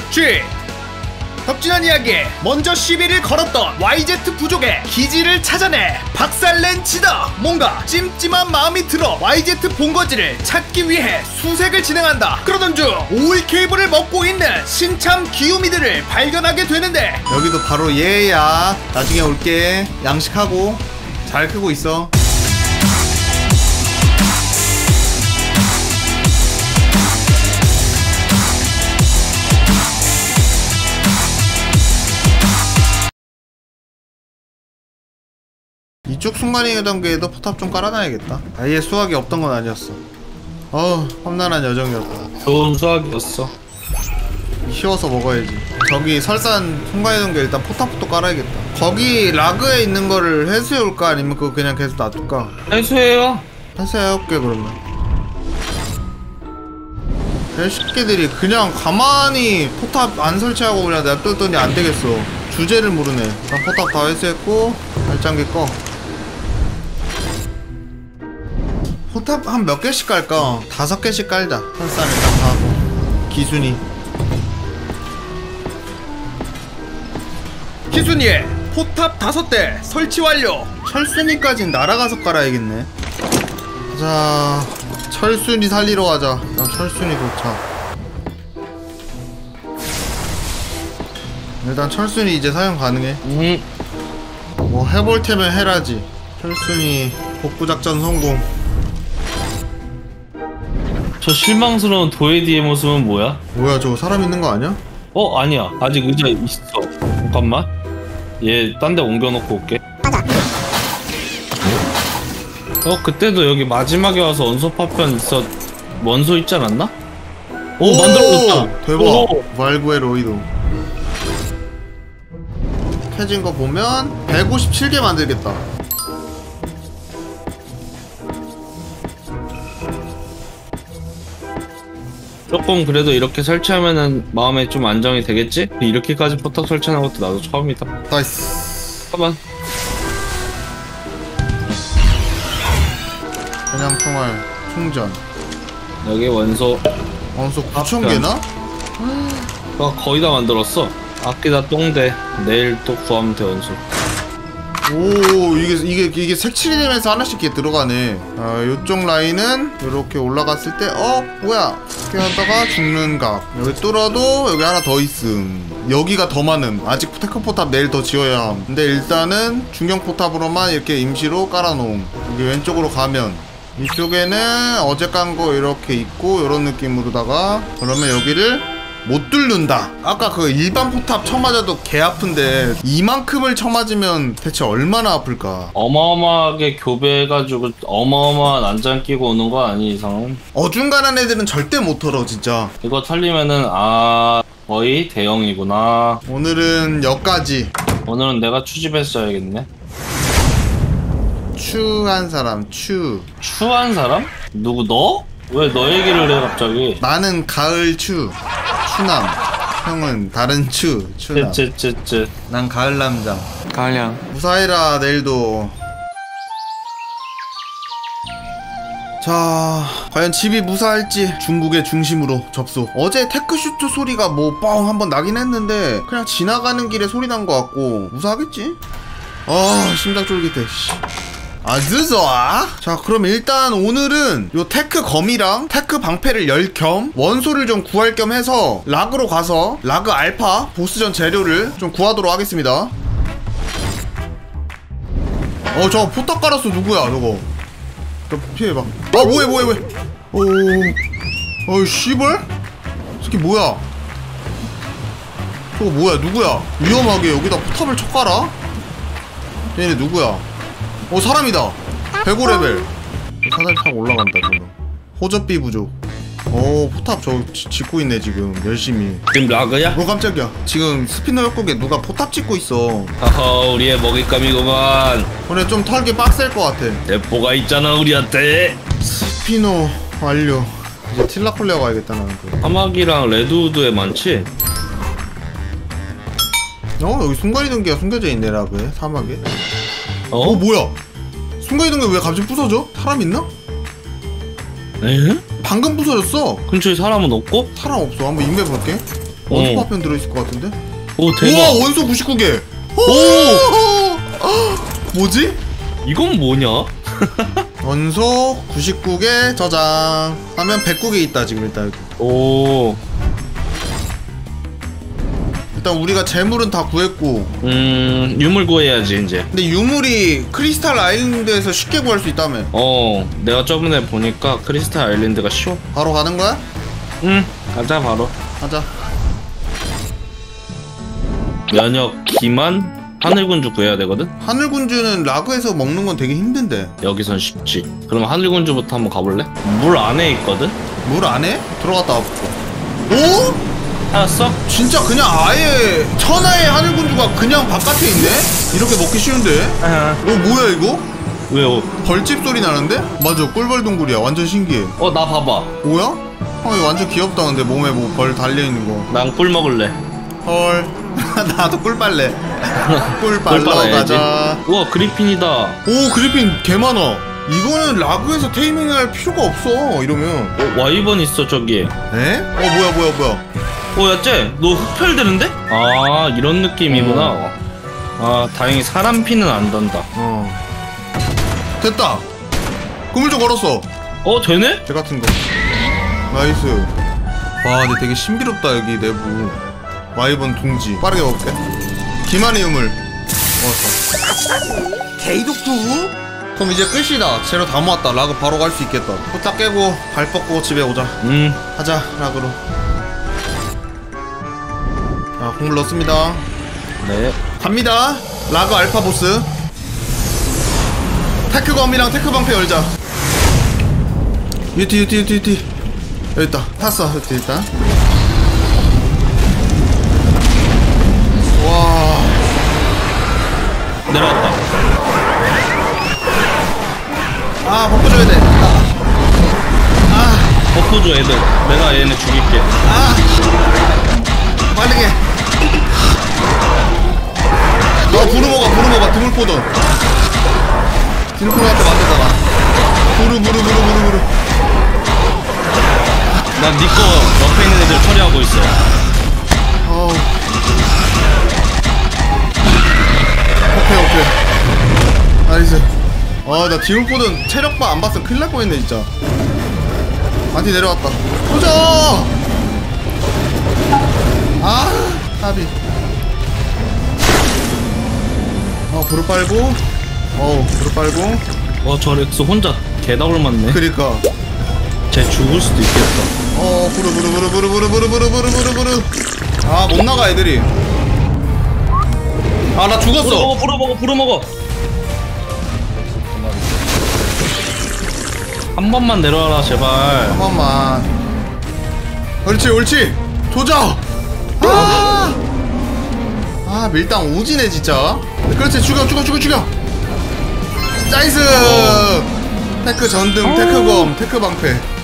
G. 덥진한 이야기. 먼저 시비를 걸었던 YZ 부족의 기지를 찾아내 박살낸 지다. 뭔가 찜찜한 마음이 들어 YZ 본거지를 찾기 위해 수색을 진행한다. 그러던 중 오일 케이블을 먹고 있는 신참 기우미들을 발견하게 되는데, 여기도 바로 얘야. 나중에 올게. 양식하고 잘 크고 있어. 이쪽 순간이동 단계에도 포탑 좀 깔아놔야겠다. 아예 수학이 없던 건 아니었어. 험난한 여정이었다. 좋은 수학이었어. 쉬워서 먹어야지. 저기 설산 순간이동 단계 일단 포탑부터 깔아야겠다. 거기 라그에 있는 거를 회수해올까? 아니면 그거 그냥 계속 놔둘까? 해수해요. 회수해올게 그러면. 개새끼들이 그냥 가만히 포탑 안 설치하고 그냥 냅뒀더니 안되겠어. 주제를 모르네. 난 포탑 다 회수했고 발전기 꺼. 포탑 한 몇 개씩 깔까? 5개씩 깔자. 설산 일단 다 하고. 기순이 기순이의 포탑 5대 설치 완료. 철순이까진 날아가서 깔아야겠네. 자, 철순이 살리러 가자. 철순이 도착. 일단 철순이 이제 사용 가능해. 뭐 해볼 테면 해라지. 철순이 복구작전 성공. 저 실망스러운 도에디의 모습은 뭐야? 뭐야, 저거 사람 있는 거 아니야? 아니야. 아직 의자 있어. 잠깐만. 얘 딴 데 옮겨놓고 올게. 그때도 여기 마지막에 와서 원소 파편 원소 있지 않았나? 만들어졌다. 대박. 발구의 로이도 캐진 거 보면 157개 만들겠다. 조금 그래도 이렇게 설치하면은 마음에 좀 안정이 되겠지? 이렇게까지 포탑 설치하는 것도 나도 처음이다. 나이스. 잠깐만. 그냥 총알 충전. 여기 원소 9,000개나? 거의 다 만들었어. 아끼다 똥대. 내일 또 구하면 돼 원소. 오, 이게 색칠이 되면서 하나씩 이렇게 들어가네. 요쪽 라인은 이렇게 올라갔을 때 뭐야, 이렇게 하다가 죽는 각. 여기 뚫어도 여기 하나 더 있음. 여기가 더 많음. 아직 테크 포탑 내일 더 지어야 함. 근데 일단은 중형 포탑으로만 이렇게 임시로 깔아놓음. 여기 왼쪽으로 가면 이쪽에는 어제 깐 거 이렇게 있고, 이런 느낌으로다가. 그러면 여기를 못 뚫는다. 아까 그 일반 포탑 쳐맞아도 개 아픈데 이만큼을 쳐맞으면 대체 얼마나 아플까. 어마어마하게 교배해가지고 어마어마한 안장 끼고 오는 거 아니 이상은? 어중간한 애들은 절대 못 털어 진짜. 이거 털리면은 거의 대형이구나. 오늘은 여기까지. 오늘은 내가 추집해서 써야겠네. 추한 사람. 추한 사람? 누구 너? 왜 너 얘기를 해 갑자기? 나는 가을 추남. 형은 다른 추남. 쯔쯔쯔쯔. 난 가을 남자. 가을양. 무사해라. 내일도. 자, 과연 집이 무사할지. 중국의 중심으로 접속. 어제 테크슈트 소리가 뭐 뻥 한번 나긴 했는데 그냥 지나가는 길에 소리 난 것 같고 무사하겠지? 심장 쫄깃해. 아주 좋아. 자, 그럼 일단 오늘은 요 테크 검이랑 테크 방패를 열 겸 원소를 좀 구할 겸 해서 락으로 가서 락 알파 보스전 재료를 좀 구하도록 하겠습니다. 저 포탑 깔았어. 누구야 저거? 저 피해봐. 뭐해. 씨발? 저게 뭐야? 저거 뭐야? 누구야? 위험하게 여기다 포탑을 쳐 깔아? 얘네 누구야? 사람이다. 105레벨. 사다리 타고 올라간다 저거. 호접비 부족. 포탑 저 짓고 있네 지금 열심히. 지금 라그야? 깜짝이야. 지금 스피너 협곡에 누가 포탑 짓고 있어. 우리의 먹잇감이구만. 그래, 좀 털기 빡셀 것 같아. 대포가 있잖아 우리한테. 스피너 완료. 이제 틸라콜레어 가야겠다 나는. 사막이랑 레드우드에 많지? 여기 순간이동기가 숨겨져 있네. 라그에 사막에. 뭐야? 순간이동기 왜 갑자기 부서져? 사람 있나? 에? 방금 부서졌어. 근처에 사람은 없고? 사람 없어. 한번 인베 볼게. 원소 어. 파편 들어있을 것 같은데? 오 대박. 우와 원소 99개. 뭐지? 이건 뭐냐? 원소 99개 저장 하면 109개 있다 지금 일단 여기. 오. 일단 우리가 재물은 다 구했고 유물 구해야지 이제. 근데 유물이 크리스탈 아일랜드에서 쉽게 구할 수 있다며. 내가 저번에 보니까 크리스탈 아일랜드가 쉬워. 바로 가는 거야? 응, 가자 바로. 가자. 면역 기만 하늘군주 구해야 되거든. 하늘군주는 라그에서 먹는 건 되게 힘든데. 여기선 쉽지. 그럼 하늘군주부터 한번 가볼래? 물 안에 있거든. 물 안에? 들어갔다 와볼게. 오? 알았어? 진짜 그냥 아예 천하의 하늘군주가 그냥 바깥에 있네? 이렇게 먹기 쉬운데? 뭐야 이거? 왜요? 벌집 소리 나는데? 맞아 꿀벌 동굴이야. 완전 신기해. 나 봐봐. 뭐야? 이거 완전 귀엽다. 근데 몸에 뭐 벌 달려있는 거. 난 꿀 먹을래. 헐. 나도 꿀 빨래. 꿀 꿀 빨러 빨아야지. 가자. 우와 그리핀이다. 오 그리핀 개 많아. 이거는 라그에서 테이밍할 필요가 없어 이러면. 와이번 있어 저기. 에? 뭐야. 야쟤 너 흡혈되는데? 아 이런 느낌이구나. 아 다행히 사람 피는 안 단다. 됐다. 그물좀 걸었어. 되네? 개 같은 거. 나이스. 와 근데 되게 신비롭다 여기 내부. 와이번 둥지. 빠르게 먹을게. 기만의 유물. 개이독투? 그럼 이제 끝이다. 재료 다 모았다. 라그 바로 갈 수 있겠다. 후딱 깨고 발 뻗고 집에 오자. 가자 라그로. 자 국물 넣습니다. 네. 갑니다. 라그 알파 보스. 테크검이랑 테크방패 열자. 유티 여기 있다. 탔어 유티 일단. 와 내려왔다. 버텨줘야 돼. 버프 줘 애들. 내가 얘네 죽일게. 빠르게. 부르 먹어 드물포던. 드물포던한테 맞았잖아. 부르. 난 니꺼 옆에 있는 애들 처리하고 있어. 오케이. 나이스. 나 드물포던 체력바 안 봤으면 큰일 날 뻔했네 진짜. 안티 내려왔다. 보자. 까비. 불을 빨고. 불을 빨고. 저 렉스 혼자 개다울 맞네. 그니까. 쟤 죽을 수도 있겠다. 부르. 못 나가 애들이. 나 죽었어. 불어 먹어. 한 번만 내려와라 제발. 한 번만. 옳지. 조져. 밀당 오지네 진짜. 그렇지 죽여. 나이스. 테크 전등, 테크검, 테크 방패.